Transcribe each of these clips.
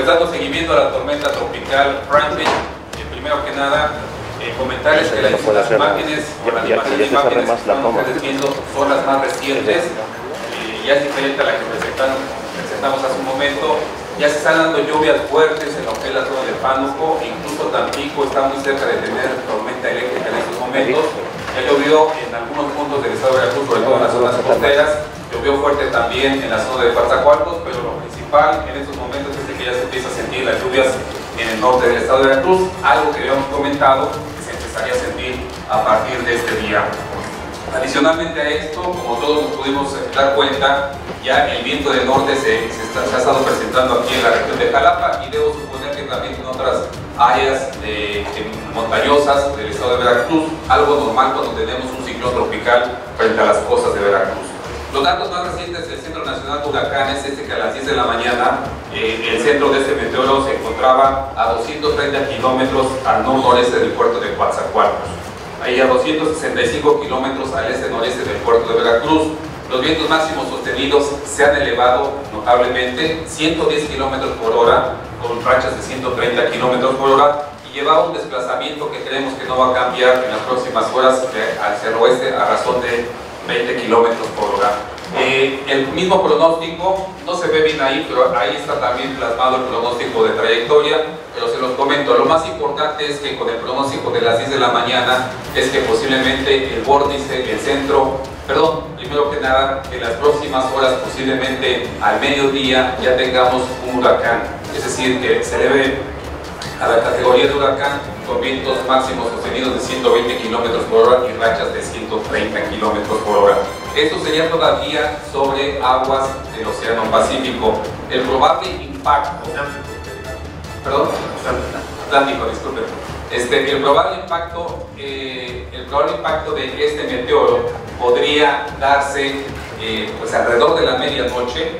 Pues dando seguimiento a la tormenta tropical Franklin, primero que nada, comentarles que las imágenes que estamos viendo son las más recientes, ya es diferente a la que presentamos hace un momento. Ya se están dando lluvias fuertes en lo que es la zona de Pánuco, incluso Tampico está muy cerca de tener tormenta eléctrica en estos momentos. Ya llovió en algunos puntos del estado de Veracruz, sobre todo en las zonas costeras, llovió fuerte también en la zona de Coatzacoalcos, pero lo principal en estos momentos es que ya se empieza a sentir las lluvias en el norte del estado de Veracruz, algo que habíamos comentado que se empezaría a sentir a partir de este día. Adicionalmente a esto, como todos nos pudimos dar cuenta, ya el viento del norte se ha estado presentando aquí en la región de Jalapa y debo suponer que también en otras áreas montañosas del estado de Veracruz, algo normal cuando tenemos un ciclón tropical frente a las costas de Veracruz. Los datos más recientes del Centro Nacional de Huracanes es que a las 10 de la mañana el centro de este meteoro se encontraba a 230 kilómetros al noreste del puerto de Coatzacoalcos. Ahí a 265 kilómetros al este-noreste del puerto de Veracruz. Los vientos máximos sostenidos se han elevado notablemente, 110 kilómetros por hora, con rachas de 130 kilómetros por hora, y lleva un desplazamiento que creemos que no va a cambiar en las próximas horas hacia el oeste a razón de 20 kilómetros por hora. El mismo pronóstico, no se ve bien ahí, pero ahí está también plasmado el pronóstico de trayectoria, pero se los comento. Lo más importante es que con el pronóstico de las 10 de la mañana es que posiblemente el vórtice, el centro, primero que nada, en las próximas horas, posiblemente al mediodía, ya tengamos un huracán, es decir, que se debe a la categoría de huracán con vientos máximos sostenidos de 120 kilómetros por hora y rachas de 130 kilómetros por hora. Esto sería todavía sobre aguas del Océano Pacífico. El probable impacto, Atlántico, disculpen. El probable impacto de este meteoro podría darse pues alrededor de la medianoche.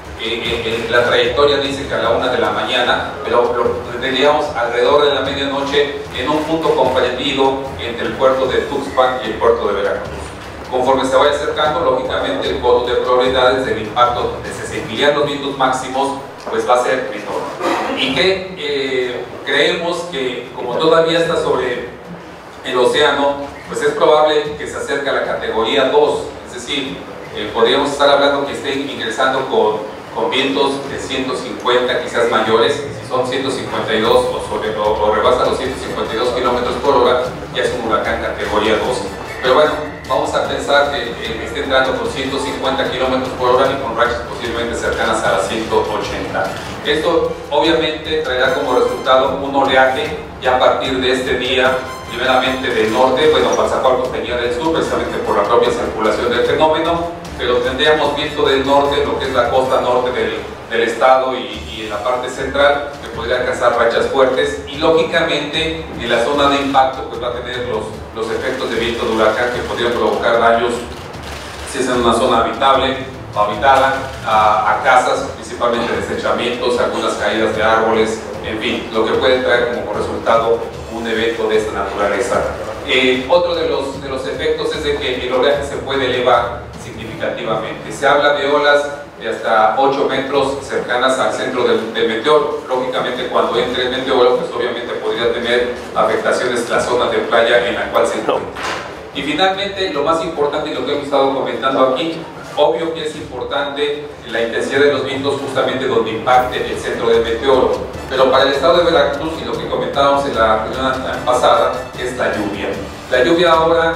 La trayectoria dice que a la 1 de la mañana, pero lo tendríamos alrededor de la medianoche en un punto comprendido entre el puerto de Tuxpan y el puerto de Veracruz. Conforme se vaya acercando, lógicamente el costo de probabilidades del impacto donde se sentirían los vientos máximos pues va a ser menor. Y que creemos que como todavía está sobre el océano, pues es probable que se acerque a la categoría 2, es decir, podríamos estar hablando que esté ingresando con vientos de 150 quizás mayores. Si son 152 o rebasa los 152 kilómetros por hora, ya es un huracán categoría 2. Pero bueno, vamos a pensar que esté entrando con 150 kilómetros por hora y con rachas posiblemente cercanas a las 180. Esto obviamente traerá como resultado un oleaje ya a partir de este día, primeramente del norte, Coatzacoalcos venía del sur, precisamente por la propia circulación del fenómeno, pero tendríamos viento del norte, lo que es la costa norte del estado y en la parte central, que podría alcanzar rachas fuertes, y lógicamente en la zona de impacto pues va a tener los efectos de viento de huracán que podrían provocar daños, si es en una zona habitable o habitada, a casas, principalmente desechamientos, algunas caídas de árboles, en fin, lo que puede traer como resultado un evento de esta naturaleza. Otro de los efectos es de que el oleaje se puede elevar significativamente. Se habla de olas de hasta 8 metros cercanas al centro del meteoro. Lógicamente, cuando entre el meteoro, pues obviamente podría tener afectaciones en la zona de playa en la cual se encuentra. Y finalmente, lo más importante y lo que hemos estado comentando aquí, obvio que es importante la intensidad de los vientos justamente donde impacte el centro del meteoro, pero para el estado de Veracruz y lo que comentábamos en la reunión pasada es la lluvia. La lluvia ahora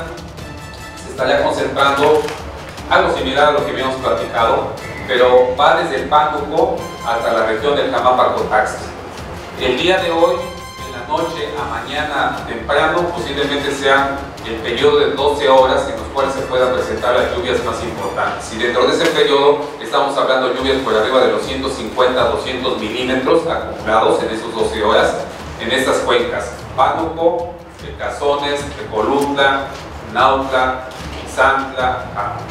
se estaría concentrando algo similar a lo que habíamos platicado, pero va desde el Pánuco hasta la región del Jamapa-Cotaxtla. El día de hoy, en la noche a mañana temprano, posiblemente sea el periodo de 12 horas en los cuales se puedan presentar las lluvias más importantes. Y dentro de ese periodo estamos hablando de lluvias por arriba de los 150 a 200 milímetros acumulados en esos 12 horas en estas cuencas: Pánuco, Cazones, Tecolutla, Nautla, Izantla,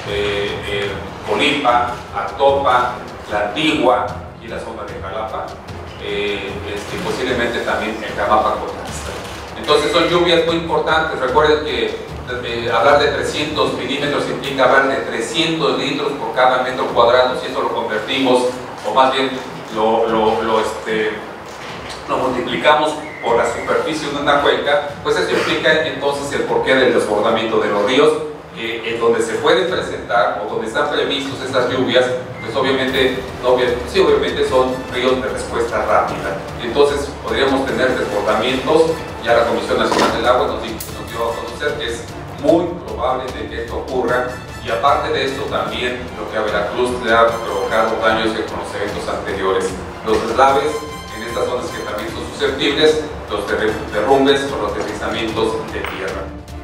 Colipa, Actopan, La Antigua y la zona de Jalapa, posiblemente también el Jamapa-Cotaxtla. Entonces son lluvias muy importantes. Recuerden que hablar de 300 milímetros implica hablar de 300 litros por cada metro cuadrado. Si eso lo convertimos, o más bien lo multiplicamos por la superficie de una cuenca, pues eso implica entonces el porqué del desbordamiento de los ríos, en donde se pueden presentar o donde están previstos estas lluvias, pues obviamente son ríos de respuesta rápida. Entonces podríamos tener desbordamientos. Ya la Comisión Nacional del Agua nos dio a conocer que es muy probable de que esto ocurra, y aparte de esto también lo que a Veracruz le ha provocado daños con los eventos anteriores, los deslaves en estas zonas que también son susceptibles, los derrumbes o los deslizamientos de tierra.